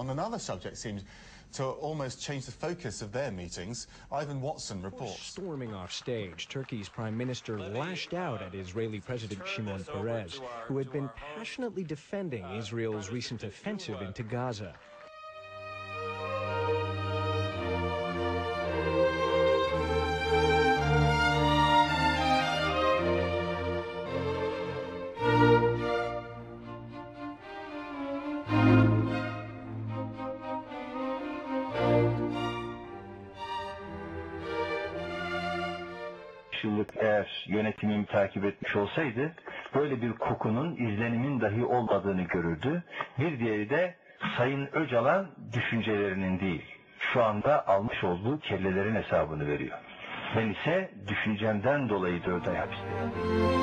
on another subject seems to almost change the focus of their meetings. Ivan Watson reports. Storming off stage, Turkey's prime minister lashed out at Israeli President Şimon Perese, who had been passionately defending Israel's recent offensive into Gaza. Yıllık eğer yönetimimi takip etmiş olsaydı böyle bir kokunun, izlenimin dahi olmadığını görürdü. Bir diğeri de Sayın Öcalan düşüncelerinin değil, şu anda almış olduğu kellelerin hesabını veriyor. Ben ise düşüncemden dolayı 4 ay hapisteyim.